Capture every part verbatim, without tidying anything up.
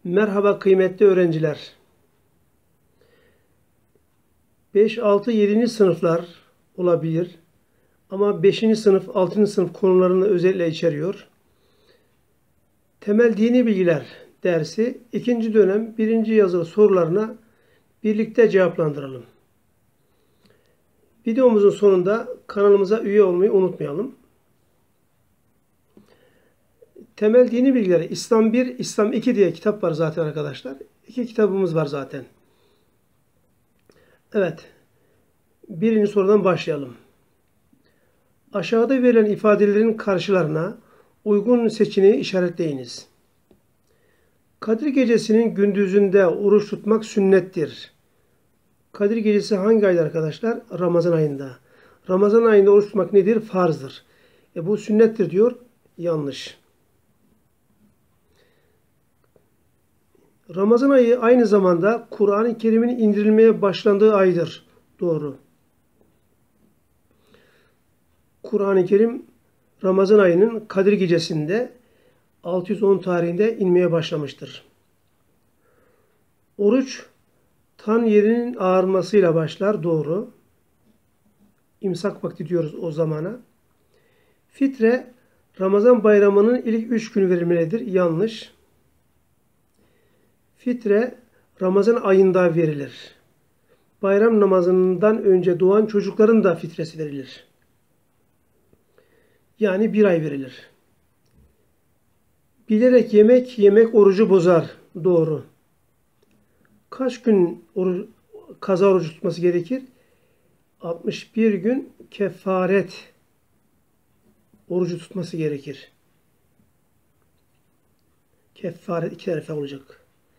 Merhaba kıymetli öğrenciler. beş, altı, yedinci sınıflar olabilir. Ama beşinci sınıf, altıncı sınıf konularını özellikle içeriyor. Temel dini bilgiler dersi ikinci dönem birinci yazılı sorularına birlikte cevaplandıralım. Videomuzun sonunda kanalımıza üye olmayı unutmayalım. Temel dini bilgileri İslam bir, İslam iki diye kitap var zaten arkadaşlar. İki kitabımız var zaten. Evet. Birinci sorudan başlayalım. Aşağıda verilen ifadelerin karşılarına uygun seçeneği işaretleyiniz. Kadir Gecesi'nin gündüzünde oruç tutmak sünnettir. Kadir Gecesi hangi ayda arkadaşlar? Ramazan ayında. Ramazan ayında oruç tutmak nedir? Farzdır. E bu sünnettir diyor. Yanlış. Ramazan ayı aynı zamanda Kur'an-ı Kerim'in indirilmeye başlandığı aydır. Doğru. Kur'an-ı Kerim Ramazan ayının Kadir Gecesi'nde altı yüz on tarihinde inmeye başlamıştır. Oruç tan yerinin ağarmasıyla başlar. Doğru. İmsak vakti diyoruz o zamana. Fitre Ramazan bayramının ilk üç günü verilmelidir. Yanlış. Fitre Ramazan ayında verilir. Bayram namazından önce doğan çocukların da fitresi verilir. Yani bir ay verilir. Bilerek yemek yemek orucu bozar. Doğru. Kaç gün oruç, kaza orucu tutması gerekir? altmış bir gün kefaret orucu tutması gerekir. Kefaret iki tane olacak.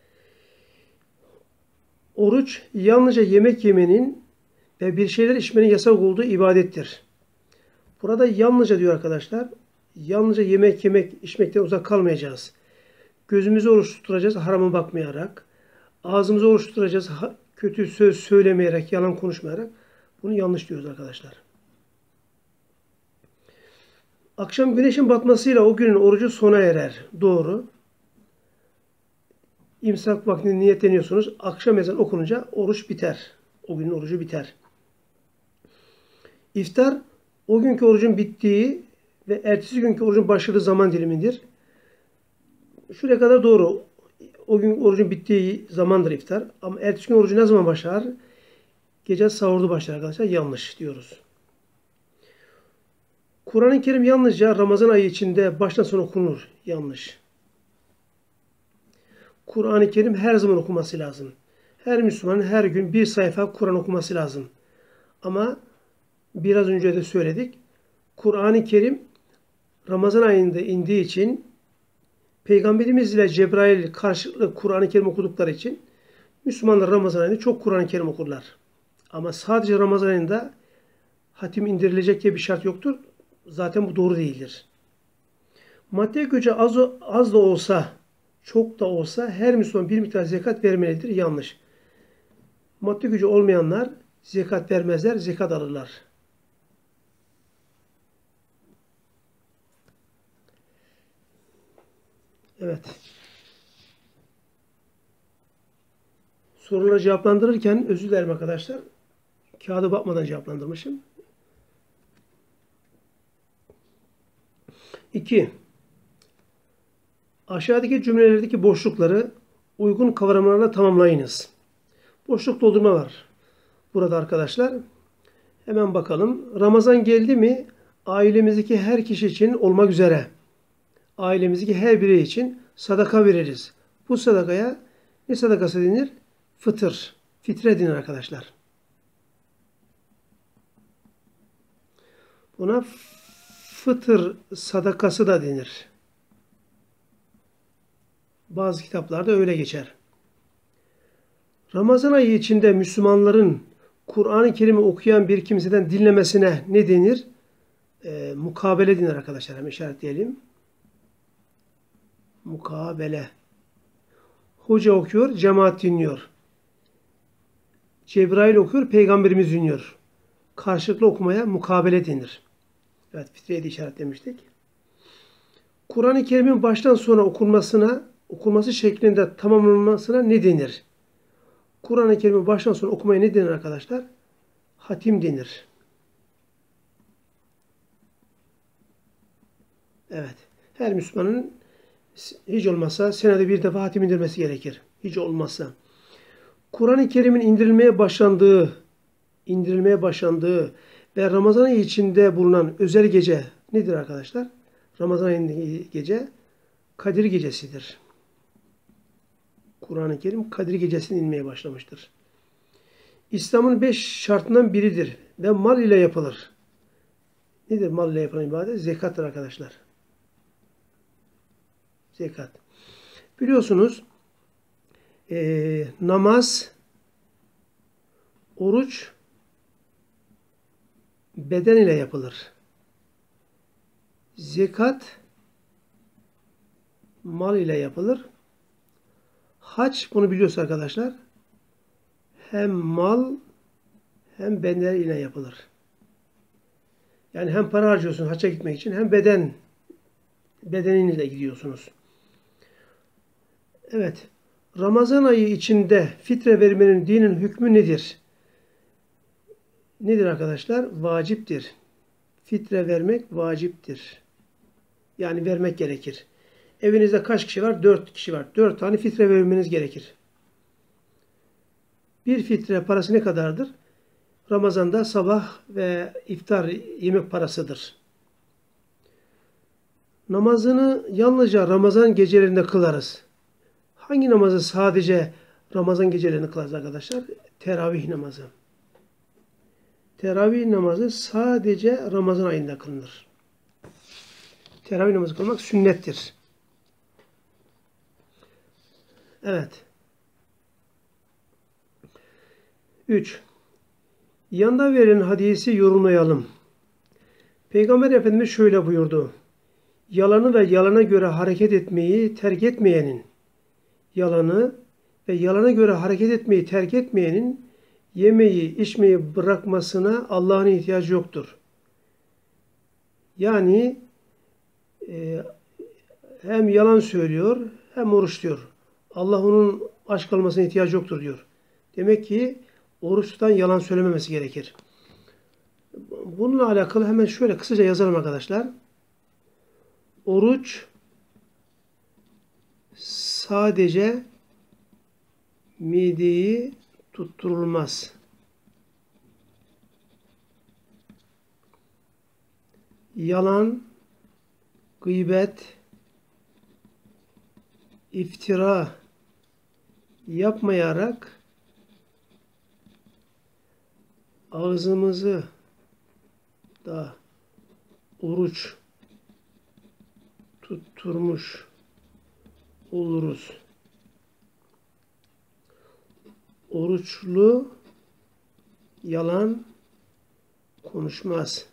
Oruç yalnızca yemek yemenin ve bir şeyler içmenin yasak olduğu ibadettir. Burada yalnızca diyor arkadaşlar. Yalnızca yemek yemek içmekten uzak kalmayacağız. Gözümüzü oruç tutturacağız harama bakmayarak. Ağzımızı oruç tutturacağız kötü söz söylemeyerek, yalan konuşmayarak. Bunu yanlış diyoruz arkadaşlar. Akşam güneşin batmasıyla o günün orucu sona erer. Doğru. İmsak vaktinde niyetleniyorsunuz. Akşam ezan okununca oruç biter. O günün orucu biter. İftar o günkü orucun bittiği ve ertesi günkü orucun başladığı zaman dilimidir. Şuraya kadar doğru. O gün orucun bittiği zamandır iftar. Ama ertesi gün orucu ne zaman başlar? Gece sahurda başlar arkadaşlar. Yanlış diyoruz. Kur'an-ı Kerim yalnızca Ramazan ayı içinde baştan sona okunur. Yanlış. Kur'an-ı Kerim her zaman okuması lazım. Her Müslümanın her gün bir sayfa Kur'an okuması lazım. Ama biraz önce de söyledik. Kur'an-ı Kerim Ramazan ayında indiği için Peygamberimiz ile Cebrail karşılıklı Kur'an-ı Kerim okudukları için Müslümanlar Ramazan ayında çok Kur'an-ı Kerim okurlar. Ama sadece Ramazan ayında hatim indirilecek diye bir şart yoktur. Zaten bu doğru değildir. Maddi gücü az, az da olsa, çok da olsa her Müslüman bir miktar zekat vermelidir. Yanlış. Maddi gücü olmayanlar zekat vermezler, zekat alırlar. Evet. Soruları cevaplandırırken özür dilerim arkadaşlar. Kağıda bakmadan cevaplandırmışım. İki. Aşağıdaki cümlelerdeki boşlukları uygun kavramlarla tamamlayınız. Boşluk doldurma var. Burada arkadaşlar. Hemen bakalım. Ramazan geldi mi ailemizdeki her kişi için olmak üzere ailemizdeki her birey için sadaka veririz. Bu sadakaya ne sadakası denir? Fıtır. Fitre denir arkadaşlar. Buna fıtır sadakası da denir. Bazı kitaplarda öyle geçer. Ramazan ayı içinde Müslümanların Kur'an-ı Kerim'i okuyan bir kimseden dinlemesine ne denir? E, mukabele denir arkadaşlar. Hem işaretleyelim. Mukabele. Hoca okuyor, cemaat dinliyor. Cebrail okuyor, peygamberimiz dinliyor. Karşılıklı okumaya mukabele denir. Evet, fitreyi de işaretlemiştik. Kur'an-ı Kerim'in baştan sona okunmasına okunması şeklinde tamamlanmasına ne denir? Kur'an-ı Kerim'i baştan sona okumaya ne denir arkadaşlar? Hatim denir. Evet. Her Müslümanın hiç olmazsa senede bir defa hatim indirmesi gerekir. Hiç olmazsa. Kur'an-ı Kerim'in indirilmeye başlandığı, indirilmeye başlandığı ve Ramazan ayı içinde bulunan özel gece nedir arkadaşlar? Ramazan ayının gece Kadir Gecesi'dir. Kur'an-ı Kerim Kadir Gecesi'ne inmeye başlamıştır. İslam'ın beş şartından biridir ve mal ile yapılır. Nedir mal ile yapılan ibadet? Zekattır arkadaşlar. Zekat. Biliyorsunuz e, namaz, oruç beden ile yapılır. Zekat mal ile yapılır. Hac bunu biliyoruz arkadaşlar. Hem mal hem beden ile yapılır. Yani hem para harcıyorsunuz hacca gitmek için hem beden bedeninizle gidiyorsunuz. Evet. Ramazan ayı içinde fitre vermenin dinin hükmü nedir? Nedir arkadaşlar? Vaciptir. Fitre vermek vaciptir. Yani vermek gerekir. Evinizde kaç kişi var? Dört kişi var. Dört tane fitre vermeniz gerekir. Bir fitre parası ne kadardır? Ramazan'da sabah ve iftar yemek parasıdır. Namazını yalnızca Ramazan gecelerinde kılarız. Hangi namazı sadece Ramazan gecelerinde kılarız arkadaşlar? Teravih namazı. Teravih namazı sadece Ramazan ayında kılınır. Teravih namazı kılmak sünnettir. Evet. üç. Yanda verilen hadisi yorumlayalım. Peygamber Efendimiz şöyle buyurdu. Yalanı ve yalana göre hareket etmeyi terk etmeyenin, yalanı ve yalana göre hareket etmeyi terk etmeyenin yemeği, içmeyi bırakmasına Allah'ın ihtiyacı yoktur. Yani e, hem yalan söylüyor hem oruç tutuyor. Allah onun aç kalmasına ihtiyacı yoktur diyor. Demek ki oruç tutan yalan söylememesi gerekir. Bununla alakalı hemen şöyle kısaca yazalım arkadaşlar. Oruç sadece mideyi tutturulmaz. Yalan, gıybet, iftira yapmayarak ağzımızı da oruç tutturmuş oluruz. Oruçlu yalan konuşmaz.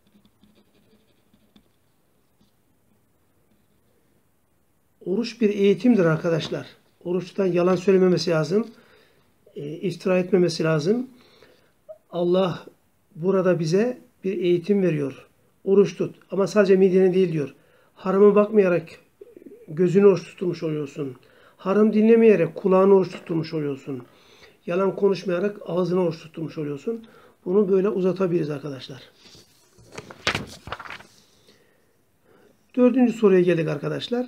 Oruç bir eğitimdir arkadaşlar. Oruçtan yalan söylememesi lazım. E, iftira etmemesi lazım. Allah burada bize bir eğitim veriyor. Oruç tut. Ama sadece midene değil diyor. Harama bakmayarak gözünü oruç tutmuş oluyorsun. Haram dinlemeyerek kulağını oruç tutmuş oluyorsun. Yalan konuşmayarak ağzını oruç tutmuş oluyorsun. Bunu böyle uzatabiliriz arkadaşlar. Dördüncü soruya geldik arkadaşlar.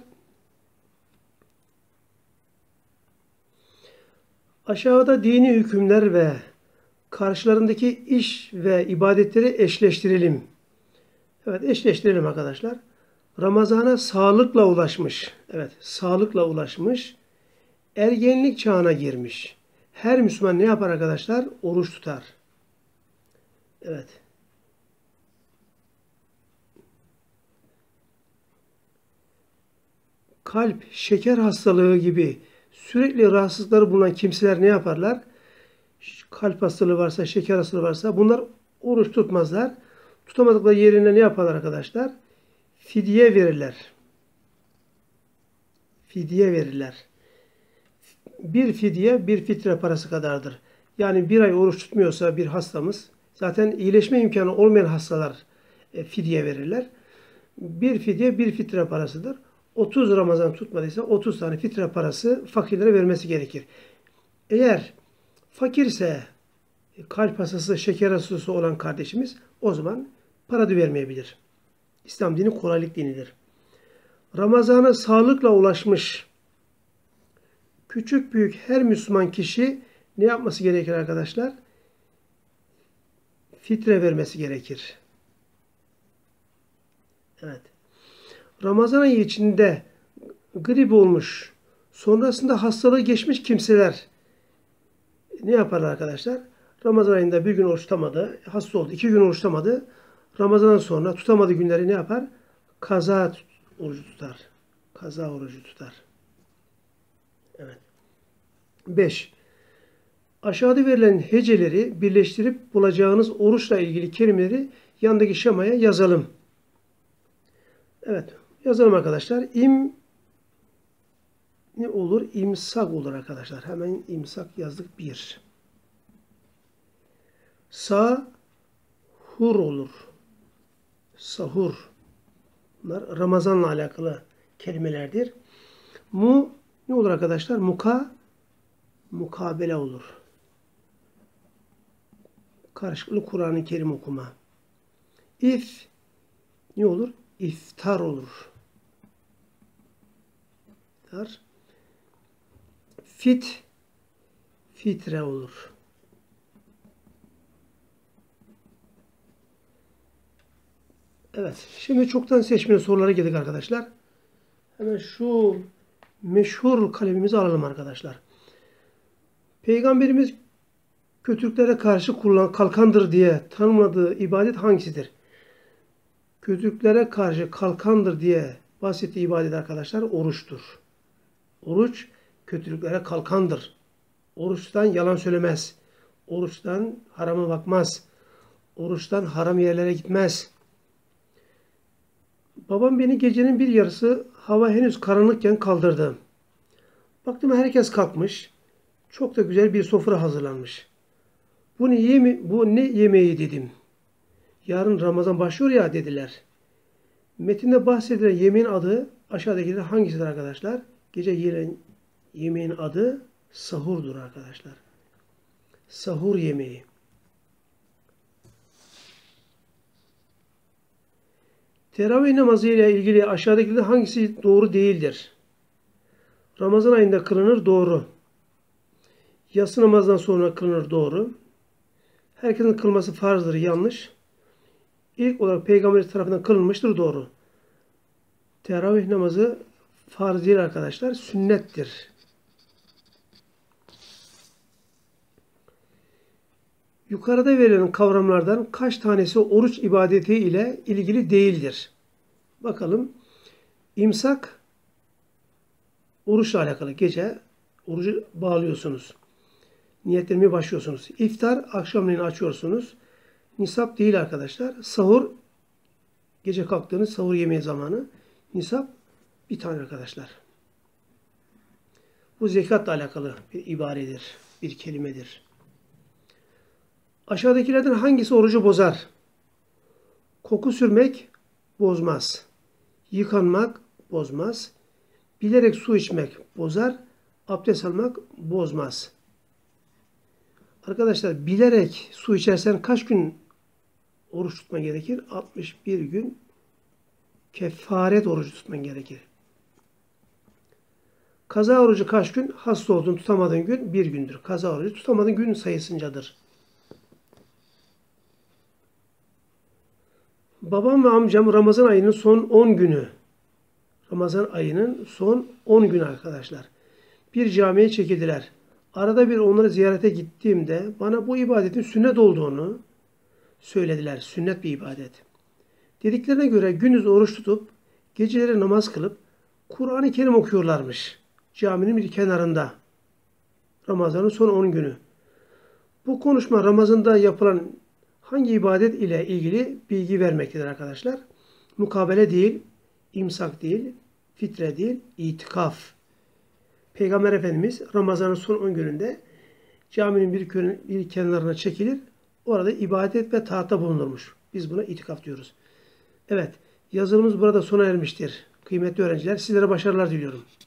Aşağıda dini hükümler ve karşılarındaki iş ve ibadetleri eşleştirelim. Evet, eşleştirelim arkadaşlar. Ramazana sağlıkla ulaşmış. Evet, sağlıkla ulaşmış. Ergenlik çağına girmiş. Her Müslüman ne yapar arkadaşlar? Oruç tutar. Evet. Kalp, şeker hastalığı gibi sürekli rahatsızlıkları bulunan kimseler ne yaparlar? Kalp hastalığı varsa, şeker hastalığı varsa bunlar oruç tutmazlar. Tutamadıkları yerine ne yaparlar arkadaşlar? Fidye verirler. Fidye verirler. Bir fidye bir fitre parası kadardır. Yani bir ay oruç tutmuyorsa bir hastamız, zaten iyileşme imkanı olmayan hastalar e, fidye verirler. Bir fidye bir fitre parasıdır. otuz Ramazan tutmadıysa otuz tane fitre parası fakirlere vermesi gerekir. Eğer fakirse, kalp hastası, şeker hastası olan kardeşimiz o zaman para da vermeyebilir. İslam dini kolaylık dinidir. Ramazana sağlıkla ulaşmış küçük büyük her Müslüman kişi ne yapması gerekir arkadaşlar? Fitre vermesi gerekir. Evet. Ramazan ayı içinde grip olmuş, sonrasında hastalığı geçmiş kimseler ne yaparlar arkadaşlar? Ramazan ayında bir gün oruç tutamadı, hasta oldu, iki gün oruç tutamadı. Ramazan'dan sonra tutamadığı günleri ne yapar? Kaza orucu tutar. Kaza orucu tutar. Evet. beş. Aşağıda verilen heceleri birleştirip bulacağınız oruçla ilgili kelimeleri yandaki şemaya yazalım. Evet. Yazalım arkadaşlar. İm ne olur? İmsak olur arkadaşlar. Hemen imsak yazdık. bir. Sahur olur. Sahur. Bunlar Ramazan'la alakalı kelimelerdir. Mu ne olur arkadaşlar? Muka mukabele olur. Karşılıklı Kur'an-ı Kerim okuma. İf ne olur? İftar olur. İftar. Fit fitre olur. Evet. Şimdi çoktan seçmeli sorulara geldik arkadaşlar. Hemen şu meşhur kalemimizi alalım arkadaşlar. Peygamberimiz kötülüklere karşı kullan, kalkandır diye tanımladığı ibadet hangisidir? Kötülüklere karşı kalkandır diye bahsettiği ibadet arkadaşlar oruçtur. Oruç kötülüklere kalkandır. Oruçtan yalan söylemez. Oruçtan harama bakmaz. Oruçtan haram yerlere gitmez. Babam beni gecenin bir yarısı hava henüz karanlıkken kaldırdı. Baktım herkes kalkmış. Çok da güzel bir sofra hazırlanmış. Bu ne, yeme bu ne yemeği dedim. Yarın Ramazan başlıyor ya dediler. Metinde bahsedilen yemeğin adı aşağıdakilerden hangisidir arkadaşlar? Gece yiyen yemeğin adı sahurdur arkadaşlar. Sahur yemeği. Teravih namazı ile ilgili aşağıdakilerden hangisi doğru değildir? Ramazan ayında kılınır doğru. Yatsı namazdan sonra kılınır doğru. Herkesin kılması farzdır yanlış. İlk olarak Peygamber tarafından kılınmıştır doğru. Teravih namazı farz değil arkadaşlar, sünnettir. Yukarıda verilen kavramlardan kaç tanesi oruç ibadeti ile ilgili değildir? Bakalım. İmsak oruçla alakalı. Gece orucu bağlıyorsunuz. Niyetlenmeye başlıyorsunuz. İftar akşamleyin açıyorsunuz. Nisap değil arkadaşlar. Sahur gece kalktığınız sahur yemeği zamanı. Nisap bir tane arkadaşlar. Bu zekatla alakalı bir ibaredir. Bir kelimedir. Aşağıdakilerden hangisi orucu bozar? Koku sürmek bozmaz. Yıkanmak bozmaz. Bilerek su içmek bozar. Abdest almak bozmaz. Arkadaşlar bilerek su içersen kaç gün oruç tutman gerekir? altmış bir gün kefaret orucu tutman gerekir. Kaza orucu kaç gün? Hasta oldun tutamadığın gün bir gündür. Kaza orucu tutamadığın gün sayısıncadır. Babam ve amcam Ramazan ayının son on günü. Ramazan ayının son on günü arkadaşlar. Bir camiye çekildiler. Arada bir onları ziyarete gittiğimde bana bu ibadetin sünnet olduğunu söylediler. Sünnet bir ibadet. Dediklerine göre gündüz oruç tutup geceleri namaz kılıp Kur'an-ı Kerim okuyorlarmış. Caminin bir kenarında. Ramazanın son on günü. Bu konuşma Ramazan'da yapılan hangi ibadet ile ilgili bilgi vermektedir arkadaşlar? Mukabele değil, imsak değil, fitre değil, itikaf. Peygamber Efendimiz Ramazan'ın son on gününde caminin bir, bir kenarına çekilir. Orada ibadet ve taatta bulunurmuş. Biz buna itikaf diyoruz. Evet, yazılımız burada sona ermiştir. Kıymetli öğrenciler, sizlere başarılar diliyorum.